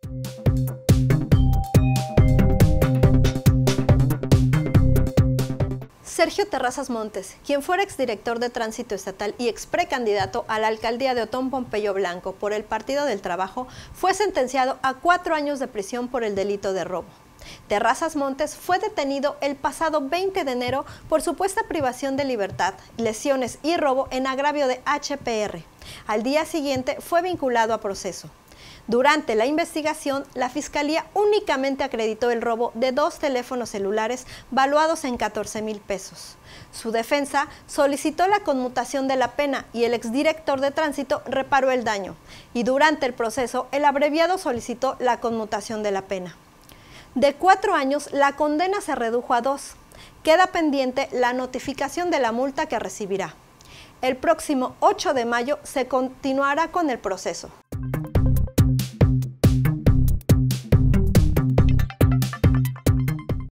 Sergio Terrazas Montes, quien fuera exdirector de Tránsito Estatal y exprecandidato a la alcaldía de Otón Pompeyo Blanco por el Partido del Trabajo, fue sentenciado a 4 años de prisión por el delito de robo. Terrazas Montes fue detenido el pasado 20 de enero por supuesta privación de libertad, lesiones y robo en agravio de HPR. Al día siguiente fue vinculado a proceso. Durante la investigación, la Fiscalía únicamente acreditó el robo de 2 teléfonos celulares valuados en 14,000 pesos. Su defensa solicitó la conmutación de la pena y el exdirector de Tránsito reparó el daño. Y durante el proceso, el abreviado solicitó la conmutación de la pena. De 4 años, la condena se redujo a 2. Queda pendiente la notificación de la multa que recibirá. El próximo 8 de mayo se continuará con el proceso.